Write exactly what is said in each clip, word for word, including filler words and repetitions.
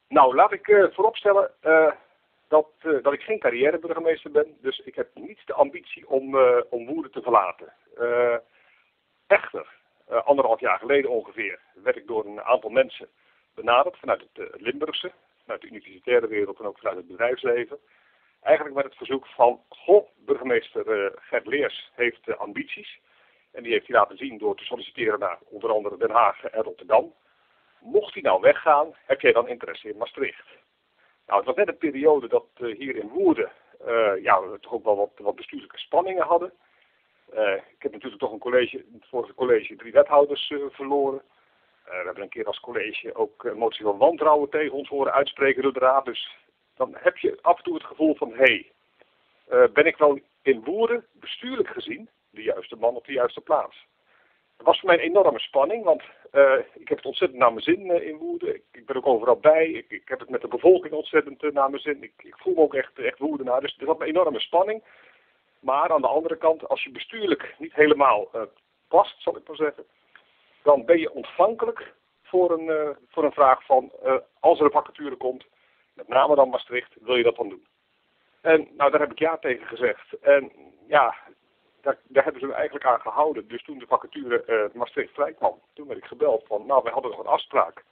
Nou, laat ik uh, vooropstellen uh, dat, uh, dat ik geen carrièreburgemeester ben. Dus ik heb niet de ambitie om, uh, om Woerden te verlaten. Uh, echter, uh, anderhalf jaar geleden ongeveer, werd ik door een aantal mensen benaderd. Vanuit het uh, Limburgse, vanuit de universitaire wereld en ook vanuit het bedrijfsleven. Eigenlijk met het verzoek van, goh, burgemeester uh, Gert Leers heeft uh, ambities. En die heeft hij laten zien door te solliciteren naar onder andere Den Haag en Rotterdam. Mocht hij nou weggaan, heb jij dan interesse in Maastricht? Nou, het was net een periode dat uh, hier in Woerden uh, ja, we toch ook wel wat, wat bestuurlijke spanningen hadden. Uh, ik heb natuurlijk toch een college, het vorige college drie wethouders uh, verloren. Uh, we hebben een keer als college ook uh, motie van wantrouwen tegen ons horen uitspreken door de raad. Dus dan heb je af en toe het gevoel van, hé, hey, uh, ben ik wel in Woerden bestuurlijk gezien de juiste man op de juiste plaats? Het was voor mij een enorme spanning, want uh, ik heb het ontzettend naar mijn zin uh, in Woerden. Ik, ik ben ook overal bij. Ik, ik heb het met de bevolking ontzettend uh, naar mijn zin. Ik, ik voel me ook echt, echt Woerdenaar. Dus er was een enorme spanning. Maar aan de andere kant, als je bestuurlijk niet helemaal uh, past, zal ik maar zeggen, dan ben je ontvankelijk voor een, uh, voor een vraag van, uh, als er een vacature komt, met name dan Maastricht, wil je dat dan doen? En nou, daar heb ik ja tegen gezegd. En ja, Daar, daar hebben ze me eigenlijk aan gehouden. Dus toen de vacature uh, Maastricht vrij kwam, toen werd ik gebeld van, nou, wij hadden nog een afspraak.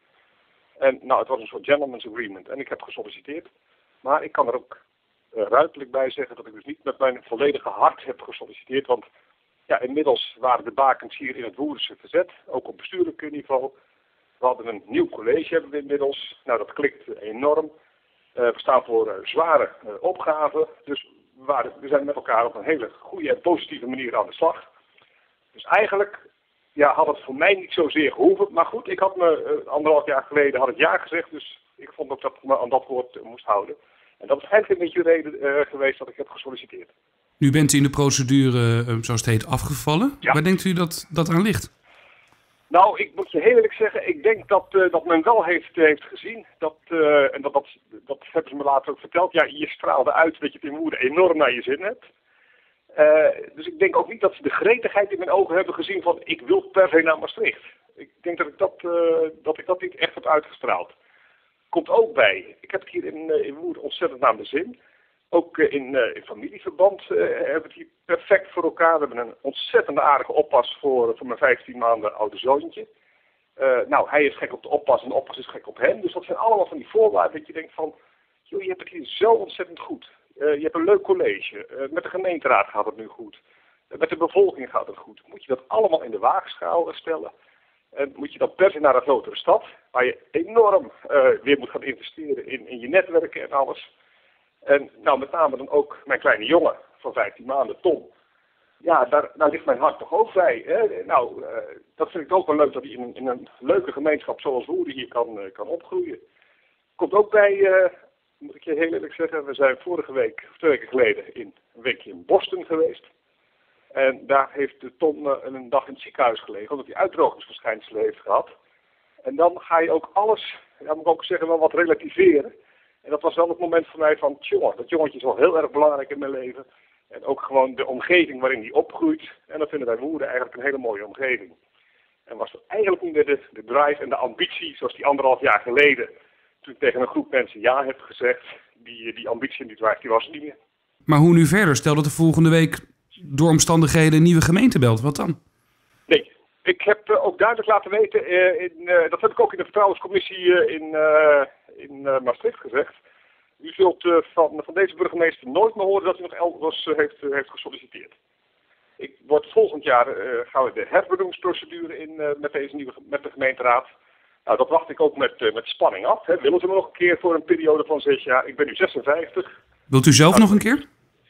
En nou, het was een soort gentleman's agreement. En ik heb gesolliciteerd. Maar ik kan er ook uh, ruiterlijk bij zeggen dat ik dus niet met mijn volledige hart heb gesolliciteerd. Want ja, inmiddels waren de bakens hier in het Woerdense verzet. Ook op bestuurlijk niveau. We hadden een nieuw college hebben we inmiddels. Nou, dat klikt enorm. Uh, we staan voor uh, zware uh, opgaven. Dus We, waren, we zijn met elkaar op een hele goede en positieve manier aan de slag. Dus eigenlijk ja, had het voor mij niet zozeer gehoeven. Maar goed, ik had me uh, anderhalf jaar geleden had ik ja gezegd. Dus ik vond ook dat ik me aan dat woord uh, moest houden. En dat is eigenlijk een beetje de reden uh, geweest dat ik heb gesolliciteerd. Nu bent u in de procedure, uh, zoals het heet, afgevallen. Ja. Waar denkt u dat dat aan ligt? Nou, ik moet je heel eerlijk zeggen, ik denk dat, uh, dat men wel heeft, heeft gezien, dat, uh, en dat, dat, dat hebben ze me later ook verteld, ja, je straalde uit dat je het in Woerden enorm naar je zin hebt. Uh, dus ik denk ook niet dat ze de gretigheid in mijn ogen hebben gezien van, ik wil per se naar Maastricht. Ik denk dat ik dat, uh, dat, ik dat niet echt heb uitgestraald. Komt ook bij, ik heb het hier in, uh, in Woerden ontzettend naar mijn zin. Ook uh, in, uh, in familieverband uh, hebben we het hier perfect voor elkaar. We hebben een ontzettend aardige oppas voor, voor mijn vijftien maanden oude zoontje. Uh, nou, hij is gek op de oppas en de oppas is gek op hem. Dus dat zijn allemaal van die voorwaarden dat je denkt van, joh, je hebt het hier zo ontzettend goed. Uh, je hebt een leuk college. Uh, met de gemeenteraad gaat het nu goed. Uh, met de bevolking gaat het goed. Moet je dat allemaal in de waagschaal stellen. En moet je dan per se naar een grotere stad, waar je enorm uh, weer moet gaan investeren in, in je netwerken en alles. En nou, met name dan ook mijn kleine jongen van vijftien maanden, Tom. Ja, daar, daar ligt mijn hart toch ook bij. Hè? Nou, uh, dat vind ik ook wel leuk dat hij in, in een leuke gemeenschap zoals Woerden hier kan, uh, kan opgroeien. Komt ook bij, uh, moet ik je heel eerlijk zeggen, we zijn vorige week, of twee weken geleden, in, een weekje in Boston geweest. En daar heeft Tom uh, een dag in het ziekenhuis gelegen, omdat hij uitdrogingsverschijnselen heeft gehad. En dan ga je ook alles, ja, moet ik ook zeggen, wel wat relativeren. En dat was wel het moment voor mij van, tjonge, dat jongetje is wel heel erg belangrijk in mijn leven. En ook gewoon de omgeving waarin hij opgroeit. En dat vinden wij Woerden eigenlijk een hele mooie omgeving. En was er eigenlijk niet meer de, de drive en de ambitie, zoals die anderhalf jaar geleden, toen ik tegen een groep mensen ja heb gezegd, die, die ambitie en die drive, die was er niet meer. Maar hoe nu verder? Stel dat er volgende week door omstandigheden een nieuwe gemeente belt, wat dan? Nee, ik heb uh, ook duidelijk laten weten, uh, in, uh, dat heb ik ook in de vertrouwenscommissie uh, in, uh, in uh, Maastricht gezegd. U zult uh, van, van deze burgemeester nooit meer horen dat hij nog elders uh, heeft, uh, heeft gesolliciteerd. Ik word volgend jaar uh, gaan we de herbenoemingsprocedure in uh, met deze nieuwe met de gemeenteraad. Nou, dat wacht ik ook met, uh, met spanning af. Hè. Willen ze me nog een keer voor een periode van zes jaar? Ik ben nu zesenvijftig. Wilt u zelf nou, nog een keer?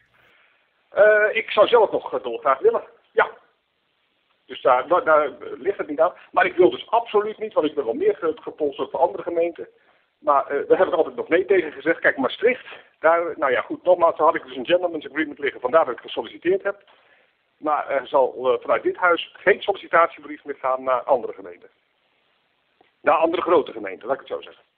Uh, ik zou zelf nog uh, dolgraag willen, ja. Dus daar, daar, daar ligt het niet aan. Maar ik wil dus absoluut niet, want ik ben wel meer gepolsterd voor andere gemeenten. Maar uh, daar heb ik altijd nog nee tegen gezegd. Kijk, Maastricht, daar, nou ja goed, nogmaals, daar had ik dus een gentleman's agreement liggen, vandaar dat ik gesolliciteerd heb. Maar er zal uh, vanuit dit huis geen sollicitatiebrief meer gaan naar andere gemeenten. Naar andere grote gemeenten, laat ik het zo zeggen.